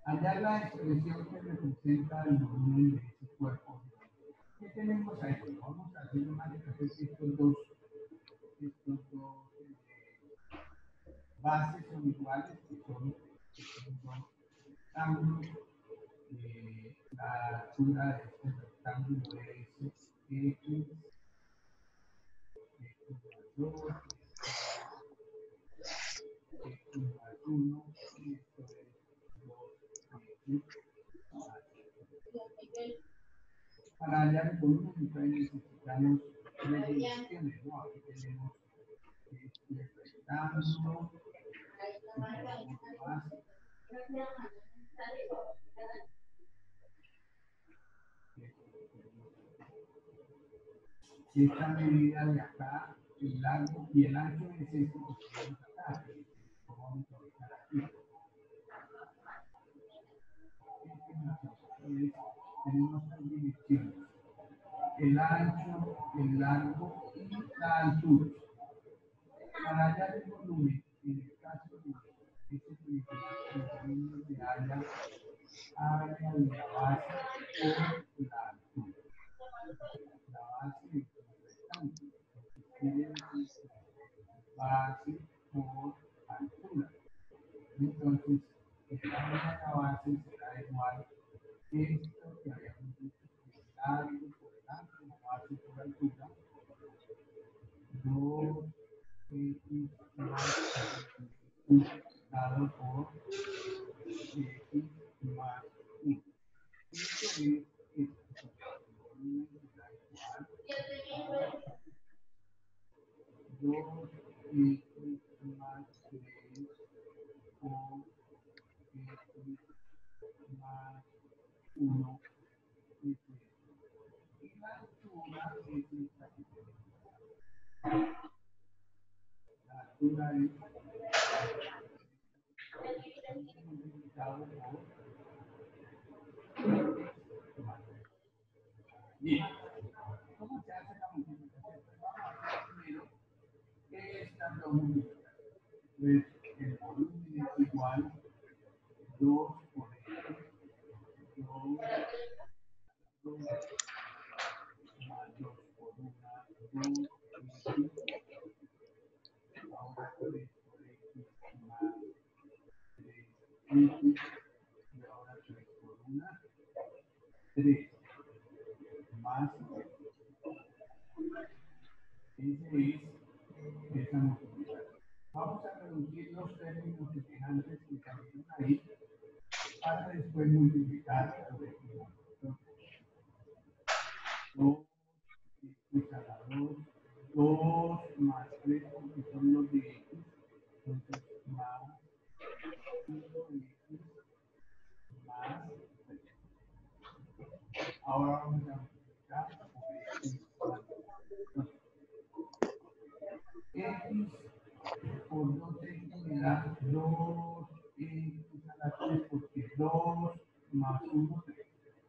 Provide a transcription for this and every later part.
Allá la expresión que representa el volumen de ese cuerpo. ¿Qué tenemos ahí? Vamos a hacer una diferencia de estos dos bases son iguales, que son dos ángulos. La altura de este rectángulo es x, más 2, x más 1, y esto es 2x más 1. Para hallar el volumen, entonces necesitamos tres dimensiones, ¿no? Aquí tenemos este rectángulo, más. Si esta medida de acá, el largo y el ancho es este que tenemos acá, lo vamos a ubicar aquí. Tenemos tres dimensiones: el ancho, el largo y la altura. Para hallar el volumen, en el caso de este principio de área de la base por la altura. La base es un rectángulo, quiere decir base por altura. Entonces, el área de la base será igual a esto que habíamos dicho, que es largo por el ancho, la base por altura, 2x más multiplicado por x más 1. Esto es esto. El volumen será igual a 2x más 3 por x más 1. Y la altura es esta que tenemos. La altura es multiplicado por bien. ¿Cómo se hace la multiplicación? Pues vamos a hacer primero estas dos multiplicaciones. Pues el volumen es igual 2 por x, 2 más 2 por 1, 2x, ahora 3 por x más 3x, y ahora 3 por 1, 3 más 3. Esa es esa multiplicación. Vamos a reducir los términos semejantes que salieron ahí para después multiplicar por x más 2. 2x a la 2, 2 más 3 porque son los de x, entonces más 5x más 3. Ahora vamos a multiplicar por x más 2. X por 2x me da 2x a la 3 porque 2 más 1, 3.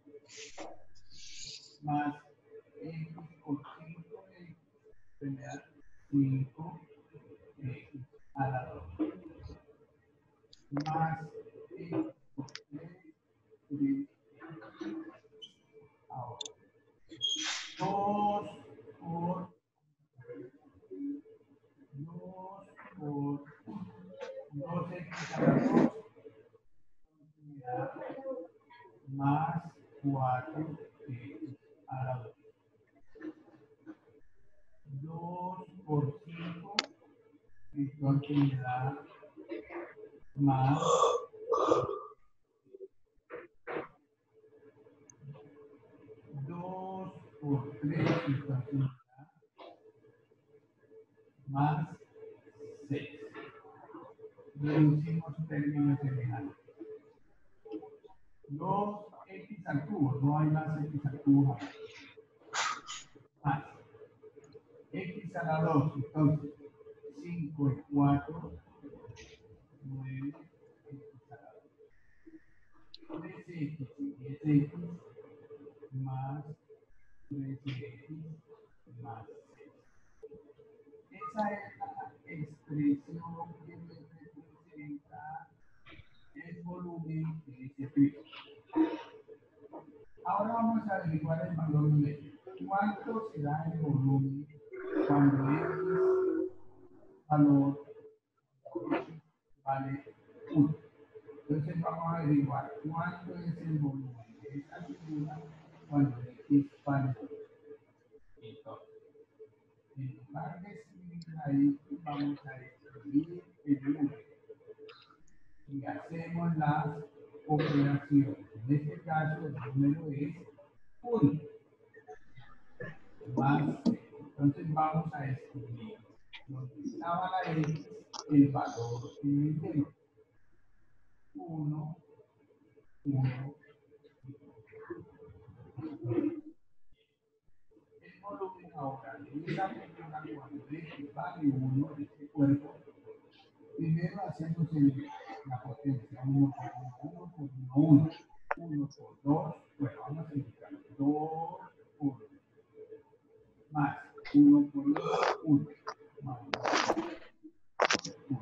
Más x por 5x me da 5x a la 2. Más x por 3, 3x. Ahora, 2 por 2x a la 2 me da más 4x a la 2. 2 por 5, entonces me da más 2 por 3, entonces me da más 6. Reducimos términos semejantes. 2x al cubo, no hay más x al cubo. Más x a la 2, entonces 5 y 4, 9 x a la 2. 3x y 10x más 13x más 6. Esa es la expresión que me representa el volumen, que es escrito. Ahora vamos a averiguar el valor numérico. ¿Cuánto será el volumen cuando X valor vale 1? Entonces vamos a averiguar cuánto es el volumen de esta figura cuando X vale 1. Entonces, en lugar de escribir ahí, vamos a escribir el número y hacemos las operaciones. En este caso, el número es 1 más 0. Entonces vamos a escribir donde estaba la X, el valor de 1, 1. El volumen ahora de esa figura cuando X vale 1 de este cuerpo, primero hacemos la potencia 1 por 1, 1 por 1, 1 por 2, bueno, vamos a indicar 2 por 1, más 1 por 1, 1, más 1,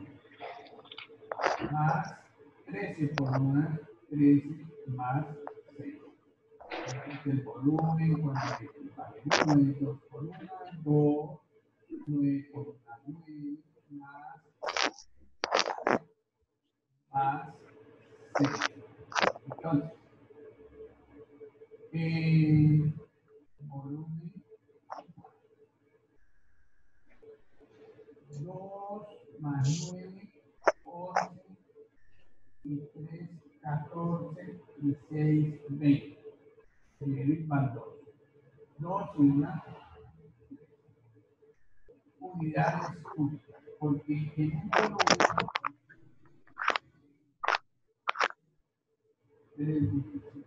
más 13 por 1, 13, más 6. Entonces el volumen cuando X vale 1 es 2 por 1, 2, 9 por 1, 9, más 6. Entonces, volumen 2 más 9, 11 y 3, 14 y 6, 20. Dividir más 2. 2 unidades cúbicas, porque en un volumen es difícil.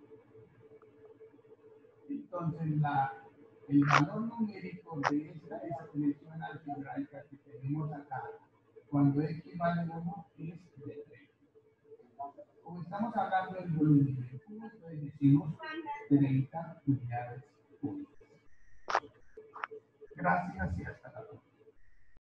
Entonces, el valor numérico de esta expresión algebraica que tenemos acá, cuando X vale 1, es de 3. Como estamos hablando del volumen del cubo, entonces decimos 30 unidades.